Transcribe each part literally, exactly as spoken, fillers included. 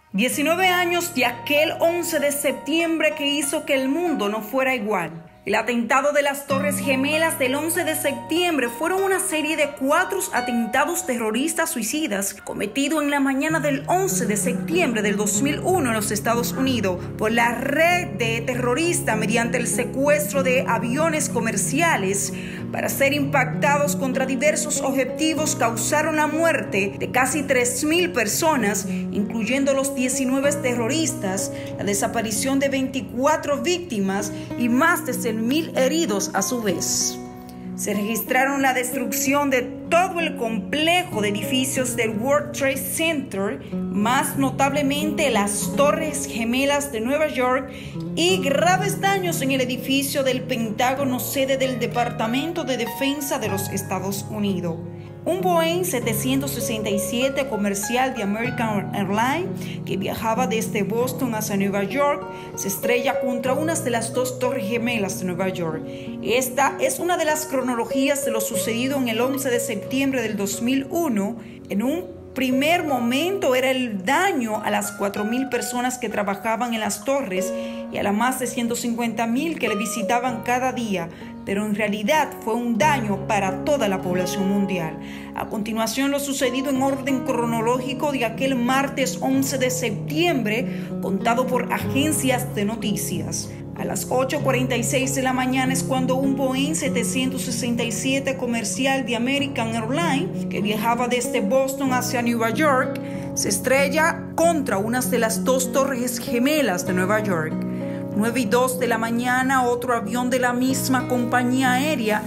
diecinueve años de aquel once de septiembre que hizo que el mundo no fuera igual. El atentado de las Torres Gemelas del once de septiembre fueron una serie de cuatro atentados terroristas suicidas cometidos en la mañana del once de septiembre del dos mil uno en los Estados Unidos por la red de terroristas mediante el secuestro de aviones comerciales para ser impactados contra diversos objetivos. Causaron la muerte de casi tres mil personas, incluyendo los diecinueve terroristas, la desaparición de veinticuatro víctimas y más de mil heridos a su vez. Se registraron la destrucción de todo el complejo de edificios del World Trade Center, más notablemente las Torres Gemelas de Nueva York, y graves daños en el edificio del Pentágono, sede del Departamento de Defensa de los Estados Unidos. Un Boeing setecientos sesenta y siete comercial de American Airlines que viajaba desde Boston hacia Nueva York se estrella contra una de las dos Torres Gemelas de Nueva York. Esta es una de las cronologías de lo sucedido en el once de septiembre del dos mil uno. En un primer momento era el daño a las cuatro mil personas que trabajaban en las torres y a las más de ciento cincuenta mil que le visitaban cada día, pero en realidad fue un daño para toda la población mundial. A continuación, lo sucedido en orden cronológico de aquel martes once de septiembre, contado por agencias de noticias. A las ocho cuarenta y seis de la mañana es cuando un Boeing setecientos sesenta y siete comercial de American Airlines que viajaba desde Boston hacia Nueva York se estrella contra una de las dos Torres Gemelas de Nueva York. nueve y dos de la mañana, otro avión de la misma compañía aérea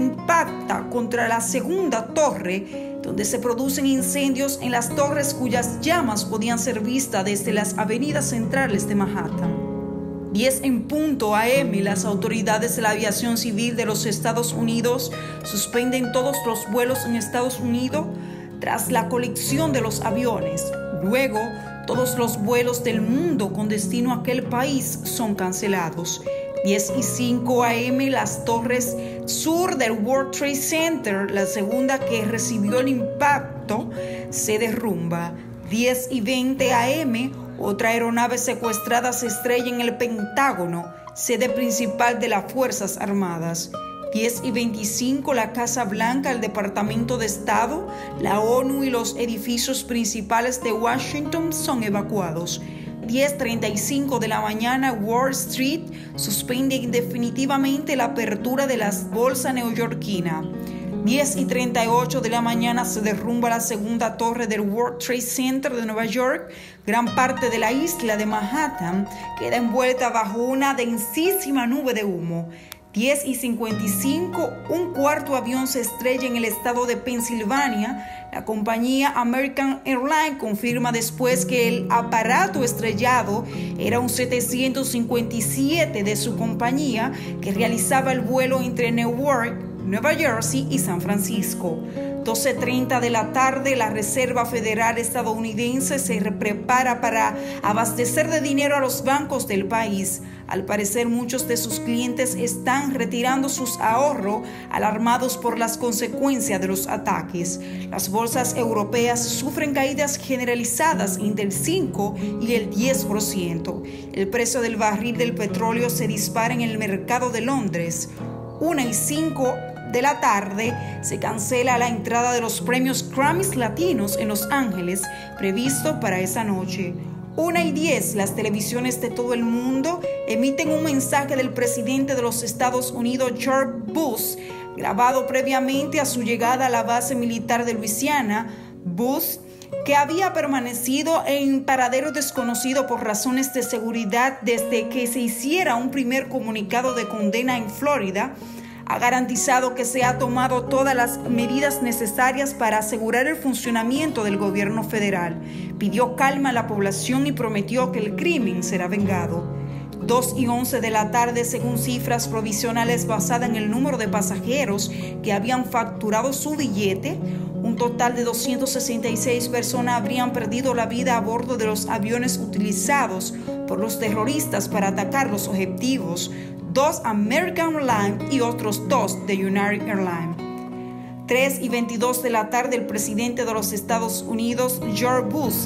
impacta contra la segunda torre, donde se producen incendios en las torres cuyas llamas podían ser vistas desde las avenidas centrales de Manhattan. diez en punto a eme, las autoridades de la aviación civil de los Estados Unidos suspenden todos los vuelos en Estados Unidos tras la colisión de los aviones. Luego, todos los vuelos del mundo con destino a aquel país son cancelados. diez y cinco a eme, las torres sur del World Trade Center, la segunda que recibió el impacto, se derrumba. diez y veinte a eme, otra aeronave secuestrada se estrella en el Pentágono, sede principal de las Fuerzas Armadas. diez y veinticinco, la Casa Blanca, el Departamento de Estado, la ONU y los edificios principales de Washington son evacuados. diez treinta y cinco de la mañana, Wall Street suspende indefinitivamente la apertura de la bolsa neoyorquina. diez y treinta y ocho de la mañana se derrumba la segunda torre del World Trade Center de Nueva York. Gran parte de la isla de Manhattan queda envuelta bajo una densísima nube de humo. diez y cincuenta y cinco, un cuarto avión se estrella en el estado de Pensilvania. La compañía American Airlines confirma después que el aparato estrellado era un setecientos cincuenta y siete de su compañía que realizaba el vuelo entre Newark, Nueva Jersey y San Francisco. doce treinta de la tarde, la Reserva Federal estadounidense se prepara para abastecer de dinero a los bancos del país. Al parecer, muchos de sus clientes están retirando sus ahorros, alarmados por las consecuencias de los ataques. Las bolsas europeas sufren caídas generalizadas entre el cinco y el diez por ciento. El precio del barril del petróleo se dispara en el mercado de Londres. una y cinco de la tarde se cancela la entrada de los premios Grammys Latinos en Los Ángeles, previsto para esa noche. una y diez, las televisiones de todo el mundo emiten un mensaje del presidente de los Estados Unidos, George Bush, grabado previamente a su llegada a la base militar de Luisiana. Bush, que había permanecido en paradero desconocido por razones de seguridad desde que se hiciera un primer comunicado de condena en Florida, ha garantizado que se ha tomado todas las medidas necesarias para asegurar el funcionamiento del gobierno federal. Pidió calma a la población y prometió que el crimen será vengado. dos y once de la tarde, según cifras provisionales basadas en el número de pasajeros que habían facturado su billete, un total de doscientas sesenta y seis personas habrían perdido la vida a bordo de los aviones utilizados por los terroristas para atacar los objetivos, dos American Airlines y otros dos de United Airlines. tres y veintidós de la tarde, el presidente de los Estados Unidos, George Bush,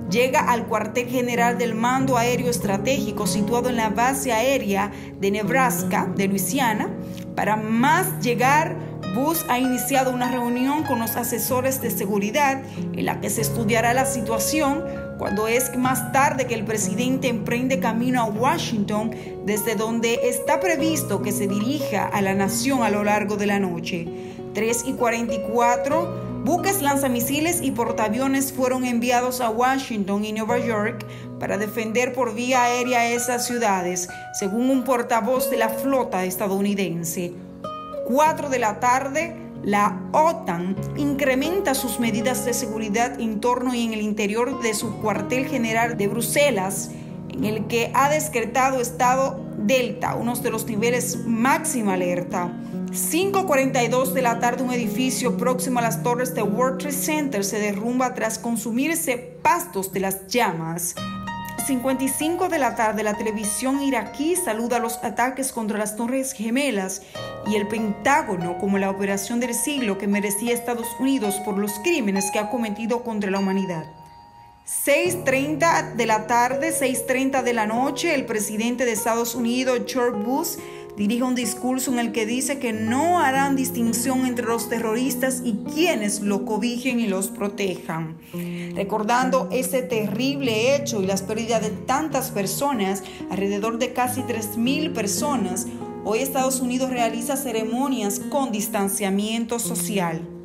llega al cuartel general del Mando Aéreo Estratégico situado en la base aérea de Nebraska, de Luisiana. Para más llegar, Bush ha iniciado una reunión con los asesores de seguridad en la que se estudiará la situación, cuando es más tarde que el presidente emprende camino a Washington, desde donde está previsto que se dirija a la nación a lo largo de la noche. tres y cuarenta y cuatro, buques lanzamisiles y portaaviones fueron enviados a Washington y Nueva York para defender por vía aérea esas ciudades, según un portavoz de la flota estadounidense. cuatro de la tarde, la OTAN incrementa sus medidas de seguridad en torno y en el interior de su cuartel general de Bruselas, en el que ha decretado estado Delta, uno de los niveles máxima alerta. cinco y cuarenta y dos de la tarde, un edificio próximo a las torres de World Trade Center se derrumba tras consumirse pastos de las llamas. cincuenta y cinco de la tarde, la televisión iraquí saluda los ataques contra las Torres Gemelas y el Pentágono como la operación del siglo que merecía Estados Unidos por los crímenes que ha cometido contra la humanidad. seis y treinta de la tarde, seis y treinta de la noche, el presidente de Estados Unidos, George Bush, dirige un discurso en el que dice que no harán distinción entre los terroristas y quienes lo cobijen y los protejan. Recordando ese terrible hecho y las pérdidas de tantas personas, alrededor de casi tres mil personas, hoy Estados Unidos realiza ceremonias con distanciamiento social.